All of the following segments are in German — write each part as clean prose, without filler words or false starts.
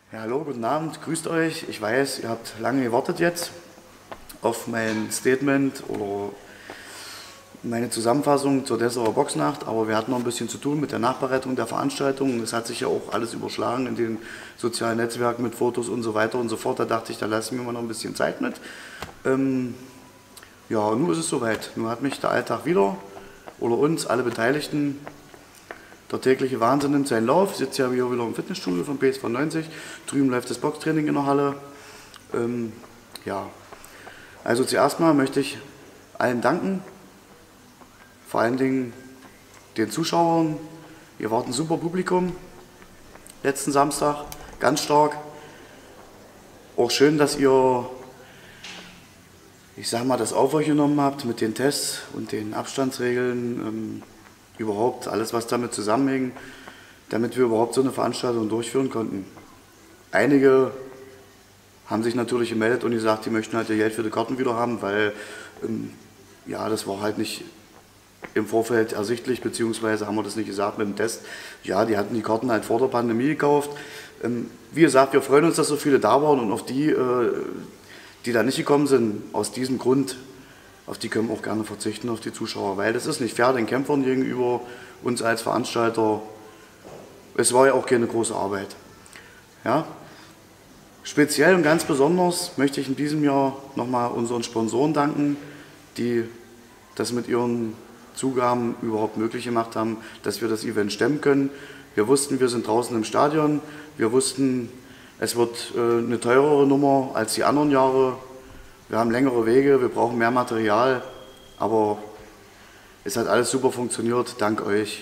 Ja, hallo, guten Abend, grüßt euch. Ich weiß, ihr habt lange gewartet jetzt auf mein Statement oder meine Zusammenfassung zur Dessauer Boxnacht, aber wir hatten noch ein bisschen zu tun mit der Nachbereitung der Veranstaltung. Es hat sich ja auch alles überschlagen in den sozialen Netzwerken mit Fotos und so weiter und so fort. Da dachte ich, da lasse ich mir mal noch ein bisschen Zeit mit. Ja, nun ist es soweit. Nun hat mich der Alltag wieder, oder uns, alle Beteiligten, der tägliche Wahnsinn nimmt seinen Lauf. Ich sitze ja hier wieder im Fitnessstudio von PSV 90. Drüben läuft das Boxtraining in der Halle. Ja, also zuerst mal möchte ich allen danken. Vor allen Dingen den Zuschauern. Ihr wart ein super Publikum letzten Samstag, ganz stark. Auch schön, dass ihr, ich sag mal, das auf euch genommen habt mit den Tests und den Abstandsregeln. Überhaupt alles, was damit zusammenhängt, damit wir überhaupt so eine Veranstaltung durchführen konnten. Einige haben sich natürlich gemeldet und gesagt, die möchten halt ihr Geld für die Karten wieder haben, weil ja, das war halt nicht im Vorfeld ersichtlich, beziehungsweise haben wir das nicht gesagt mit dem Test. Ja, die hatten die Karten halt vor der Pandemie gekauft. Wie gesagt, wir freuen uns, dass so viele da waren und auf die, die da nicht gekommen sind, aus diesem Grund, auf die können wir auch gerne verzichten, auf die Zuschauer, weil das ist nicht fair den Kämpfern gegenüber, uns als Veranstalter. Es war ja auch keine große Arbeit. Ja? Speziell und ganz besonders möchte ich in diesem Jahr nochmal unseren Sponsoren danken, die das mit ihren Zugaben überhaupt möglich gemacht haben, dass wir das Event stemmen können. Wir wussten, wir sind draußen im Stadion, wir wussten, es wird eine teurere Nummer als die anderen Jahre. Wir haben längere Wege, wir brauchen mehr Material, aber es hat alles super funktioniert, dank euch.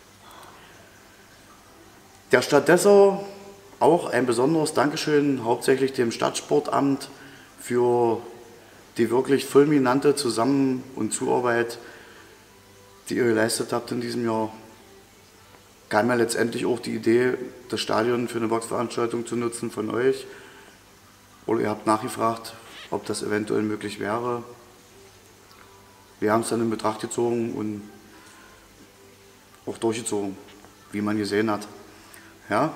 Der Stadt Dessau auch ein besonderes Dankeschön, hauptsächlich dem Stadtsportamt für die wirklich fulminante Zusammen- und Zuarbeit, die ihr geleistet habt in diesem Jahr. Kam ja letztendlich auch die Idee, das Stadion für eine Boxveranstaltung zu nutzen von euch. Oder ihr habt nachgefragt, ob das eventuell möglich wäre. Wir haben es dann in Betracht gezogen und auch durchgezogen, wie man gesehen hat. Ja.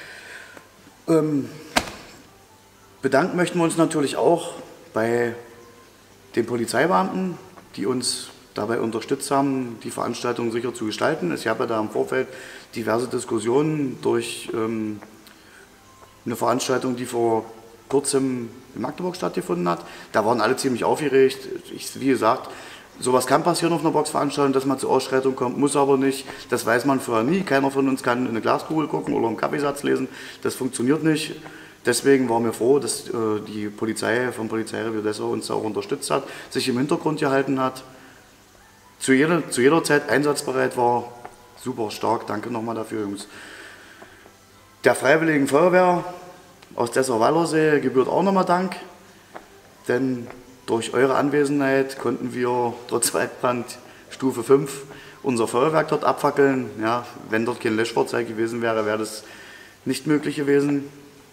Bedanken möchten wir uns natürlich auch bei den Polizeibeamten, die uns dabei unterstützt haben, die Veranstaltung sicher zu gestalten. Es gab ja da im Vorfeld diverse Diskussionen durch eine Veranstaltung, die vor kurzem in Magdeburg stattgefunden hat. Da waren alle ziemlich aufgeregt. Wie gesagt, sowas kann passieren auf einer Boxveranstaltung, dass man zur Ausschreitung kommt, muss aber nicht. Das weiß man vorher nie. Keiner von uns kann in eine Glaskugel gucken oder einen Kaffeesatz lesen. Das funktioniert nicht. Deswegen waren wir froh, dass die Polizei vom Polizeirevier Dessau uns auch unterstützt hat, sich im Hintergrund gehalten hat, zu jeder Zeit einsatzbereit war. Super stark. Danke nochmal dafür, Jungs. Der Freiwilligen Feuerwehr aus Dessau-Wallersee gebührt auch nochmal Dank, denn durch eure Anwesenheit konnten wir trotz Waldbrand Stufe 5 unser Feuerwerk dort abfackeln. Ja, wenn dort kein Löschfahrzeug gewesen wäre, wäre das nicht möglich gewesen.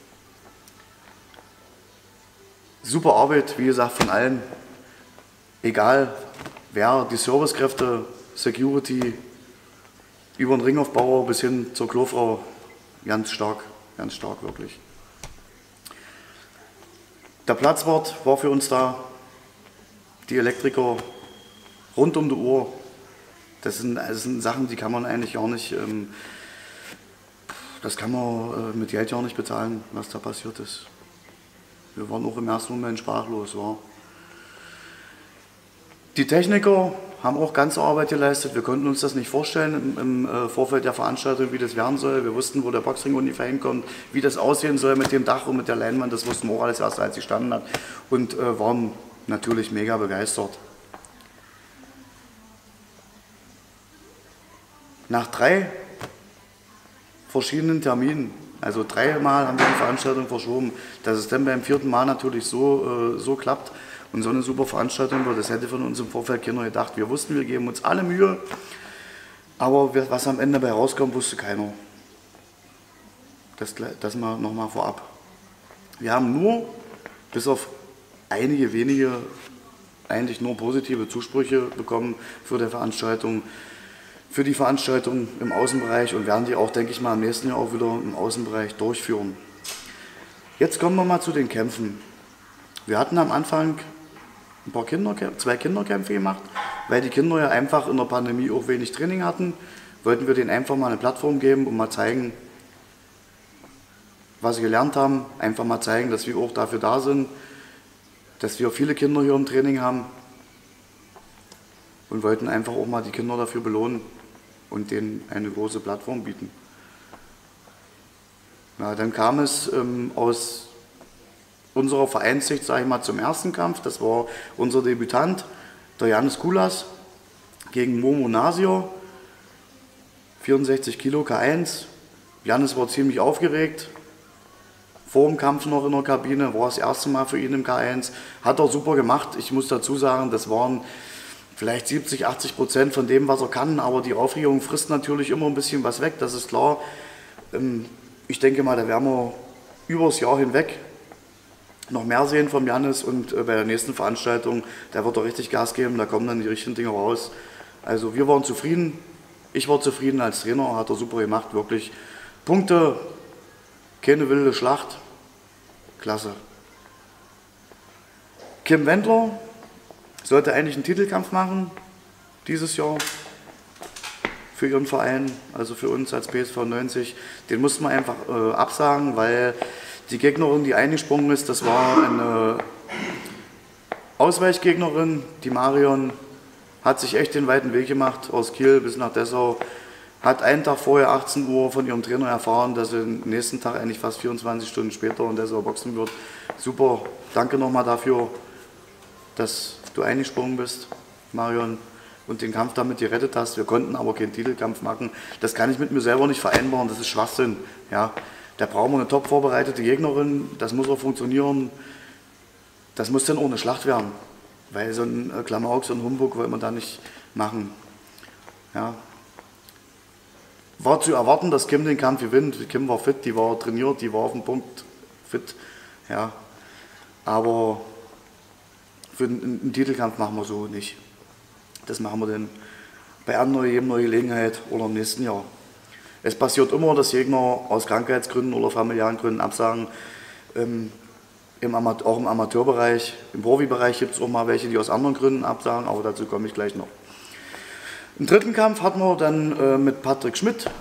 Super Arbeit, wie gesagt, von allen, egal wer, die Servicekräfte, Security, über den Ringaufbauer bis hin zur Klofrau, ganz stark wirklich. Der Platzwart war für uns da, die Elektriker rund um die Uhr. Das sind Sachen, die kann man eigentlich gar nicht, das kann man mit Geld ja nicht bezahlen, was da passiert ist. Wir waren auch im ersten Moment sprachlos. Ja. Die Techniker haben auch ganze Arbeit geleistet. Wir konnten uns das nicht vorstellen im Vorfeld der Veranstaltung, wie das werden soll. Wir wussten, wo der Boxring ungefähr hinkommt, wie das aussehen soll mit dem Dach und mit der Leinwand. Das wussten wir auch alles erst, als sie standen hat. Und waren natürlich mega begeistert. Nach 3 verschiedenen Terminen, also 3-mal haben wir die Veranstaltung verschoben, dass es dann beim 4. Mal natürlich so klappt und so eine super Veranstaltung wird, das hätte von uns im Vorfeld keiner gedacht. Wir wussten, wir geben uns alle Mühe, aber was am Ende dabei rauskommt, wusste keiner. Das mal nochmal vorab. Wir haben nur, bis auf einige wenige, eigentlich nur positive Zusprüche bekommen für die Veranstaltung. Im Außenbereich und werden die auch, denke ich mal, im nächsten Jahr auch wieder im Außenbereich durchführen. Jetzt kommen wir mal zu den Kämpfen. Wir hatten am Anfang zwei Kinderkämpfe gemacht, weil die Kinder ja einfach in der Pandemie auch wenig Training hatten. Wollten wir denen einfach mal eine Plattform geben und mal zeigen, was sie gelernt haben. Einfach mal zeigen, dass wir auch dafür da sind, dass wir viele Kinder hier im Training haben und wollten einfach auch mal die Kinder dafür belohnen und denen eine große Plattform bieten. Ja, dann kam es aus unserer Vereinssicht, sage ich mal, zum ersten Kampf. Das war unser Debütant, der Janis Kulas, gegen Momo Nasir, 64 Kilo K1. Janis war ziemlich aufgeregt. Vor dem Kampf noch in der Kabine, war das erste Mal für ihn im K1. Hat er super gemacht. Ich muss dazu sagen, das waren vielleicht 70–80% von dem, was er kann. Aber die Aufregung frisst natürlich immer ein bisschen was weg, das ist klar. Ich denke mal, da werden wir übers Jahr hinweg noch mehr sehen vom Janis und bei der nächsten Veranstaltung, da wird er richtig Gas geben, da kommen dann die richtigen Dinge raus. Also wir waren zufrieden, ich war zufrieden als Trainer, hat er super gemacht, wirklich. Punkte, keine wilde Schlacht, klasse. Kim Wendler sollte eigentlich einen Titelkampf machen dieses Jahr für ihren Verein, also für uns als PSV 90. Den mussten wir einfach absagen, weil die Gegnerin, die eingesprungen ist, das war eine Ausweichgegnerin. Die Marion hat sich echt den weiten Weg gemacht, aus Kiel bis nach Dessau. Hat einen Tag vorher, 18 Uhr, von ihrem Trainer erfahren, dass sie den nächsten Tag eigentlich fast 24 Stunden später in Dessau boxen wird. Super, danke nochmal dafür, dass du eingesprungen bist, Marion, und den Kampf damit gerettet hast. Wir konnten aber keinen Titelkampf machen. Das kann ich mit mir selber nicht vereinbaren, das ist Schwachsinn. Ja. Da brauchen wir eine top vorbereitete Gegnerin, das muss auch funktionieren. Das muss dann auch eine Schlacht werden, weil so ein Klamauk, so ein Humbug wollen wir da nicht machen. Ja. War zu erwarten, dass Kim den Kampf gewinnt. Kim war fit, die war trainiert, die war auf dem Punkt fit. Ja. Aber für einen Titelkampf machen wir so nicht. Das machen wir dann bei jedem neuen Gelegenheit oder im nächsten Jahr. Es passiert immer, dass Gegner aus Krankheitsgründen oder familiären Gründen absagen. Auch im Amateurbereich, im Profibereich gibt es auch mal welche, die aus anderen Gründen absagen, aber dazu komme ich gleich noch. Im dritten Kampf hatten wir dann mit Patrick Schmidt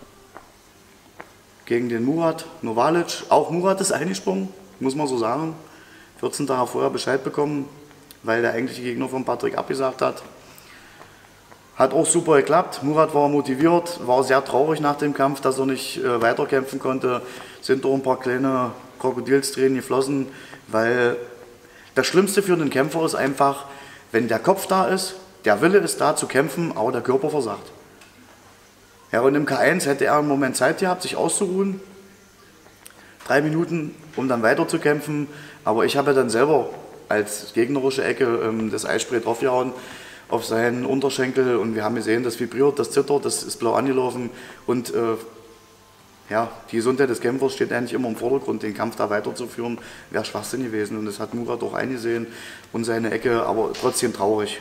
gegen den Murat Novalic. Auch Murat ist eingesprungen, muss man so sagen. 14 Tage vorher Bescheid bekommen, weil der eigentliche Gegner von Patrick abgesagt hat. Hat auch super geklappt. Murat war motiviert, war sehr traurig nach dem Kampf, dass er nicht weiterkämpfen konnte. Sind auch ein paar kleine Krokodilstränen geflossen, weil das Schlimmste für einen Kämpfer ist einfach, wenn der Kopf da ist, der Wille ist da zu kämpfen, aber der Körper versagt. Ja, und im K1 hätte er einen Moment Zeit gehabt, sich auszuruhen. 3 Minuten, um dann weiter zu kämpfen. Aber ich habe dann selber als gegnerische Ecke das Eisspray draufgehauen auf seinen Unterschenkel und wir haben gesehen, das vibriert, das zittert, das ist blau angelaufen und ja, die Gesundheit des Kämpfers steht eigentlich immer im Vordergrund, den Kampf da weiterzuführen, wäre Schwachsinn gewesen und das hat Murat auch eingesehen und seine Ecke, aber trotzdem traurig.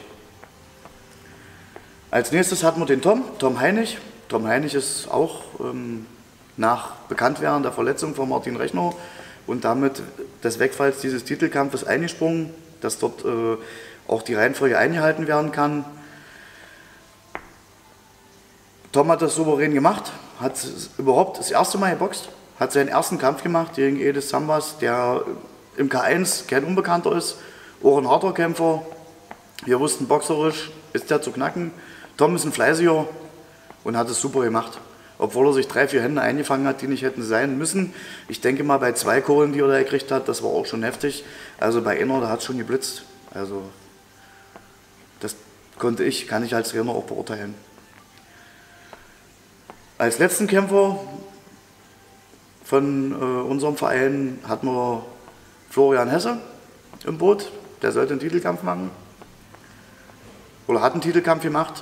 Als nächstes hatten wir den Tom Heinig. Tom Heinig ist auch nach Bekanntwerden der Verletzung von Martin Rechner und damit des Wegfalls dieses Titelkampfes eingesprungen, dass dort auch die Reihenfolge eingehalten werden kann. Tom hat das souverän gemacht, hat überhaupt das erste Mal geboxt, hat seinen ersten Kampf gemacht gegen Edis Zambas, der im K1 kein Unbekannter ist, auch ein harter Kämpfer. Wir wussten, boxerisch ist der zu knacken. Tom ist ein Fleißiger und hat es super gemacht. Obwohl er sich 3, 4 Hände eingefangen hat, die nicht hätten sein müssen. Ich denke mal, bei 2 Kohlen, die er da gekriegt hat, das war auch schon heftig. Also bei einer, da hat es schon geblitzt. Also das kann ich als Trainer auch beurteilen. Als letzten Kämpfer von unserem Verein hatten wir Florian Hesse im Boot. Der sollte einen Titelkampf machen. Oder hat einen Titelkampf gemacht.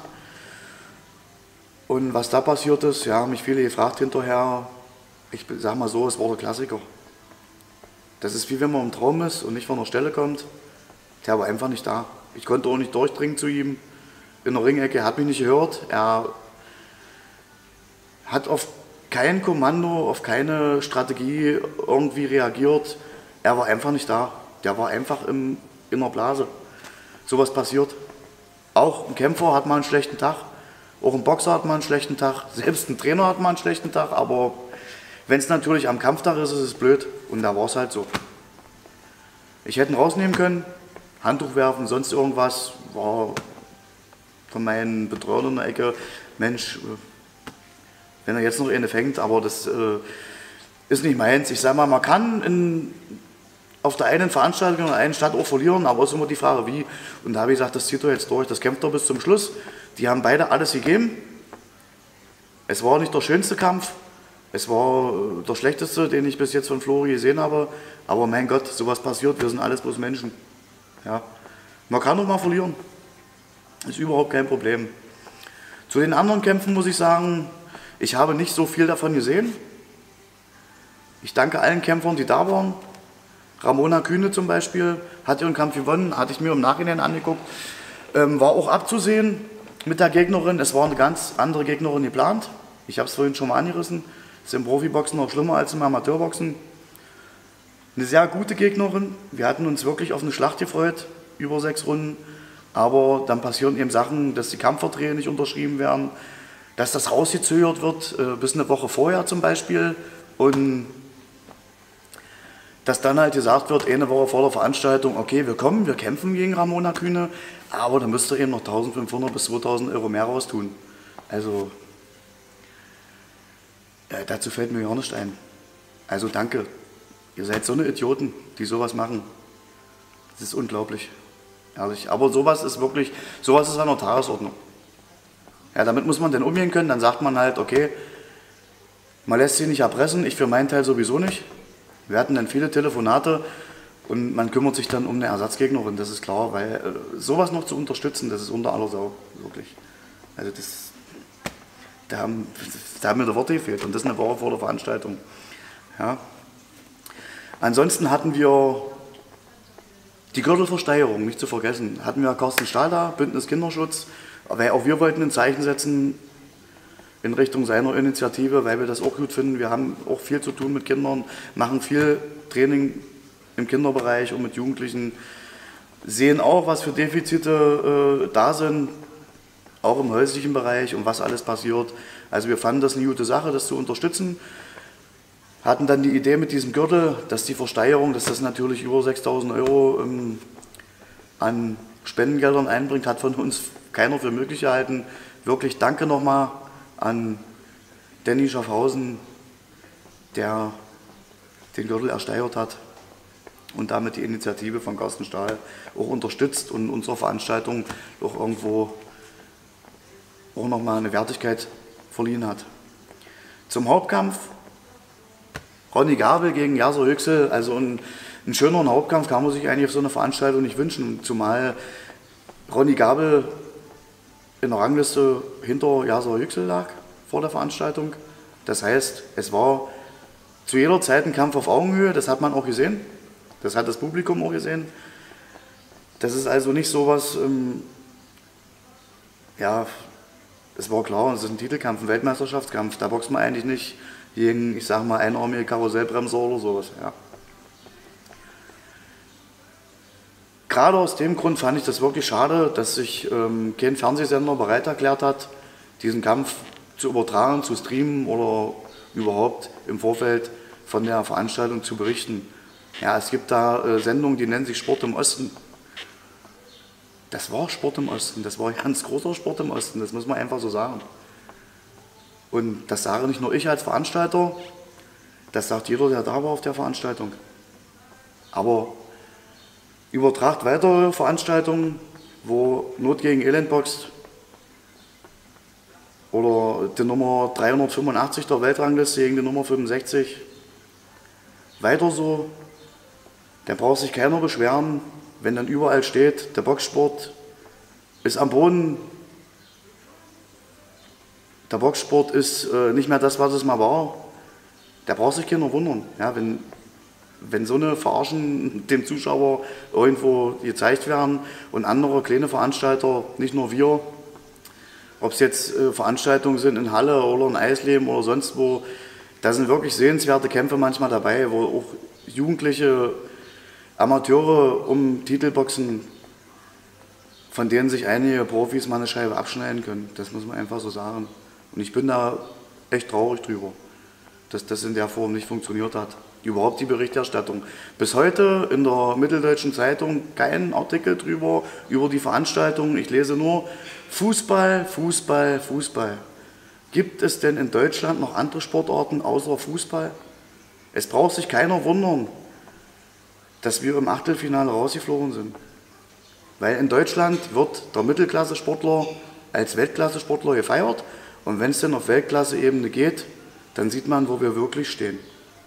Und was da passiert ist, ja, haben mich viele gefragt hinterher. Ich sage mal so, es war der Klassiker. Das ist wie wenn man im Traum ist und nicht von der Stelle kommt. Der war einfach nicht da. Ich konnte auch nicht durchdringen zu ihm. In der Ringecke, er hat mich nicht gehört. Er hat auf kein Kommando, auf keine Strategie irgendwie reagiert. Er war einfach nicht da. Der war einfach in der Blase. Sowas passiert. Auch ein Kämpfer hat mal einen schlechten Tag. Auch ein Boxer hat mal einen schlechten Tag. Selbst ein Trainer hat mal einen schlechten Tag. Aber wenn es natürlich am Kampftag ist, ist es blöd. Und da war es halt so. Ich hätte ihn rausnehmen können, Handtuch werfen, sonst irgendwas. War von meinen Betreuern in der Ecke, Mensch, wenn er jetzt noch eine fängt, aber das ist nicht meins. Ich sage mal, man kann auf der einen Veranstaltung in der einen Stadt auch verlieren, aber es ist immer die Frage, wie. Und da habe ich gesagt, das zieht er jetzt durch, das kämpft er bis zum Schluss. Die haben beide alles gegeben. Es war nicht der schönste Kampf, es war der schlechteste, den ich bis jetzt von Flori gesehen habe. Aber mein Gott, sowas passiert, wir sind alles bloß Menschen. Ja. Man kann doch mal verlieren, ist überhaupt kein Problem. Zu den anderen Kämpfen muss ich sagen, ich habe nicht so viel davon gesehen. Ich danke allen Kämpfern, die da waren. Ramona Kühne zum Beispiel hat ihren Kampf gewonnen, hatte ich mir im Nachhinein angeguckt. War auch abzusehen mit der Gegnerin. Es war eine ganz andere Gegnerin geplant. Ich habe es vorhin schon mal angerissen. Das ist im Profiboxen noch schlimmer als im Amateurboxen. Eine sehr gute Gegnerin. Wir hatten uns wirklich auf eine Schlacht gefreut, über 6 Runden. Aber dann passieren eben Sachen, dass die Kampfverträge nicht unterschrieben werden, dass das rausgezögert wird, bis eine Woche vorher zum Beispiel. Und dass dann halt gesagt wird, eine Woche vor der Veranstaltung, okay, wir kommen, wir kämpfen gegen Ramona Kühne, aber dann müsst ihr eben noch 1.500 bis 2.000 Euro mehr raustun. Also, dazu fällt mir gar nicht ein. Also danke, ihr seid so eine Idioten, die sowas machen. Das ist unglaublich, ehrlich. Aber sowas ist wirklich, sowas ist an der Tagesordnung. Ja, damit muss man dann umgehen können, dann sagt man halt, okay, man lässt sich nicht erpressen, ich für meinen Teil sowieso nicht. Wir hatten dann viele Telefonate und man kümmert sich dann um eine Ersatzgegnerin, das ist klar, weil sowas noch zu unterstützen, das ist unter aller Sau, wirklich. Also da haben mir die Worte gefehlt und das eine Woche vor der Veranstaltung. Ja. Ansonsten hatten wir die Gürtelversteigerung, nicht zu vergessen. Hatten wir Carsten Stahl da, Bündnis Kinderschutz, weil auch wir wollten ein Zeichen setzen in Richtung seiner Initiative, weil wir das auch gut finden. Wir haben auch viel zu tun mit Kindern, machen viel Training im Kinderbereich und mit Jugendlichen, sehen auch, was für Defizite da sind, auch im häuslichen Bereich und was alles passiert. Also wir fanden das eine gute Sache, das zu unterstützen. Hatten dann die Idee mit diesem Gürtel, dass die Versteigerung, dass das natürlich über 6.000 Euro an Spendengeldern einbringt, hat von uns keiner für möglich gehalten. Wirklich danke nochmal an Danny Schaffhausen, der den Gürtel ersteigert hat und damit die Initiative von Carsten Stahl auch unterstützt und unserer Veranstaltung auch irgendwo auch nochmal eine Wertigkeit verliehen hat. Zum Hauptkampf, Ronny Gabel gegen Jasser Yüksel, also ein schöneren Hauptkampf kann man sich eigentlich auf so eine Veranstaltung nicht wünschen, zumal Ronny Gabel in der Rangliste hinter Jasser Yüksel lag vor der Veranstaltung. Das heißt, es war zu jeder Zeit ein Kampf auf Augenhöhe, das hat man auch gesehen, das hat das Publikum auch gesehen. Das ist also nicht sowas, ja, es war klar, es ist ein Titelkampf, ein Weltmeisterschaftskampf, da boxt man eigentlich nicht gegen, ich sag mal, einarmige Karussellbremser oder sowas. Ja. Gerade aus dem Grund fand ich das wirklich schade, dass sich kein Fernsehsender bereit erklärt hat, diesen Kampf zu übertragen, zu streamen oder überhaupt im Vorfeld von der Veranstaltung zu berichten. Ja, es gibt da Sendungen, die nennen sich Sport im Osten. Das war Sport im Osten, das war ganz großer Sport im Osten, das muss man einfach so sagen. Und das sage nicht nur ich als Veranstalter, das sagt jeder, der da war auf der Veranstaltung. Aber übertragt weitere Veranstaltungen, wo Not gegen Elend boxt oder die Nummer 385 der Weltrangliste gegen die Nummer 65. Weiter so, da braucht sich keiner beschweren, wenn dann überall steht, der Boxsport ist am Boden. Der Boxsport ist nicht mehr das, was es mal war. Da braucht sich keiner wundern. Ja, wenn so eine Verarschen dem Zuschauer irgendwo gezeigt werden und andere kleine Veranstalter, nicht nur wir, Ob es jetzt Veranstaltungen sind in Halle oder in Eisleben oder sonst wo, da sind wirklich sehenswerte Kämpfe manchmal dabei, wo auch jugendliche Amateure um Titel boxen, von denen sich einige Profis mal eine Scheibe abschneiden können. Das muss man einfach so sagen. Und ich bin da echt traurig drüber, dass das in der Form nicht funktioniert hat. Überhaupt die Berichterstattung. Bis heute in der Mitteldeutschen Zeitung kein Artikel drüber, über die Veranstaltung. Ich lese nur Fußball, Fußball, Fußball. Gibt es denn in Deutschland noch andere Sportarten außer Fußball? Es braucht sich keiner wundern, dass wir im Achtelfinale rausgeflogen sind. Weil in Deutschland wird der Mittelklasse-Sportler als Weltklasse-Sportler gefeiert. Und wenn es dann auf Weltklasse-Ebene geht, dann sieht man, wo wir wirklich stehen.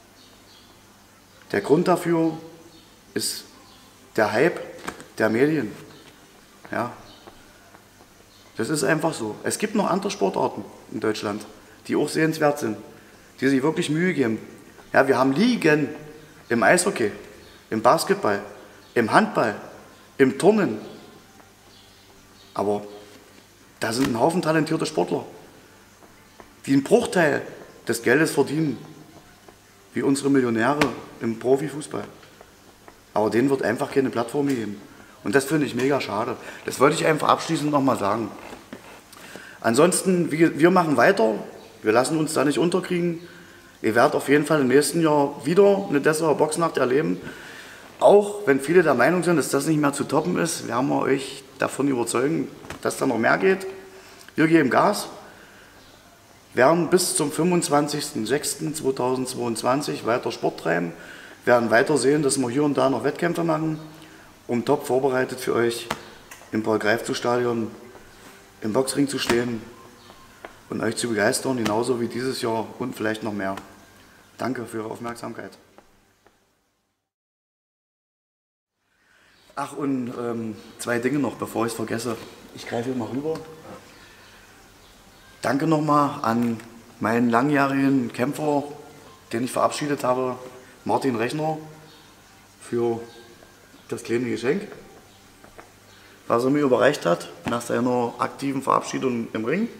Der Grund dafür ist der Hype der Medien. Ja. Das ist einfach so. Es gibt noch andere Sportarten in Deutschland, die auch sehenswert sind, die sich wirklich Mühe geben. Ja, wir haben Ligen im Eishockey, im Basketball, im Handball, im Turnen. Aber da sind ein Haufen talentierte Sportler, die einen Bruchteil des Geldes verdienen, wie unsere Millionäre im Profifußball. Aber denen wird einfach keine Plattform gegeben. Und das finde ich mega schade. Das wollte ich einfach abschließend nochmal sagen. Ansonsten, wir machen weiter. Wir lassen uns da nicht unterkriegen. Ihr werdet auf jeden Fall im nächsten Jahr wieder eine Dessauer Boxnacht erleben. Auch wenn viele der Meinung sind, dass das nicht mehr zu toppen ist, werden wir euch davon überzeugen, dass da noch mehr geht. Wir geben Gas. Werden bis zum 25.06.2022 weiter Sport treiben, werden weiter sehen, dass wir hier und da noch Wettkämpfe machen, um top vorbereitet für euch im Paul-Greifzu-Stadion im Boxring zu stehen und euch zu begeistern, genauso wie dieses Jahr und vielleicht noch mehr. Danke für Ihre Aufmerksamkeit. Ach, und zwei Dinge noch, bevor ich es vergesse. Ich greife hier mal rüber. Danke nochmal an meinen langjährigen Kämpfer, den ich verabschiedet habe, Martin Rechner, für das kleine Geschenk, was er mir überreicht hat nach seiner aktiven Verabschiedung im Ring.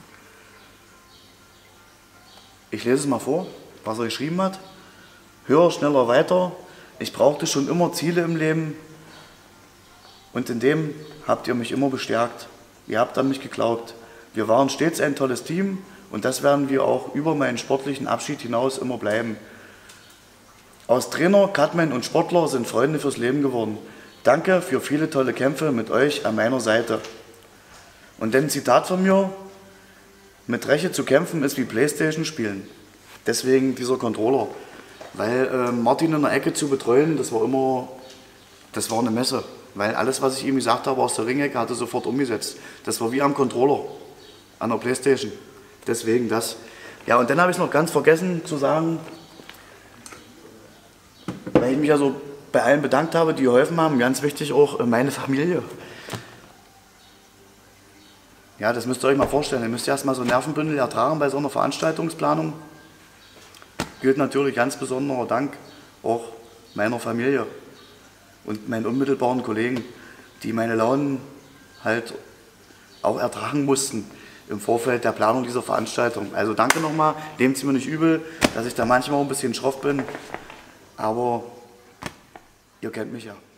Ich lese es mal vor, was er geschrieben hat. Höher, schneller, weiter. Ich brauchte schon immer Ziele im Leben und in dem habt ihr mich immer bestärkt. Ihr habt an mich geglaubt. Wir waren stets ein tolles Team und das werden wir auch über meinen sportlichen Abschied hinaus immer bleiben. Aus Trainer, Cutman und Sportler sind Freunde fürs Leben geworden. Danke für viele tolle Kämpfe mit euch an meiner Seite. Und dann ein Zitat von mir: Mit Reche zu kämpfen ist wie Playstation spielen. Deswegen dieser Controller. Weil Martin in der Ecke zu betreuen, das war eine Messe. Weil alles, was ich ihm gesagt habe aus der Ringecke, hat er sofort umgesetzt. Das war wie am Controller. An der Playstation. Deswegen das. Ja, und dann habe ich noch ganz vergessen zu sagen, weil ich mich ja so bei allen bedankt habe, die geholfen haben, ganz wichtig auch meine Familie. Ja, das müsst ihr euch mal vorstellen. Ihr müsst erstmal so ein Nervenbündel ertragen bei so einer Veranstaltungsplanung. Gilt natürlich ganz besonderer Dank auch meiner Familie und meinen unmittelbaren Kollegen, die meine Launen halt auch ertragen mussten im Vorfeld der Planung dieser Veranstaltung. Also danke nochmal, nehmt es mir nicht übel, dass ich da manchmal ein bisschen schroff bin, aber ihr kennt mich ja.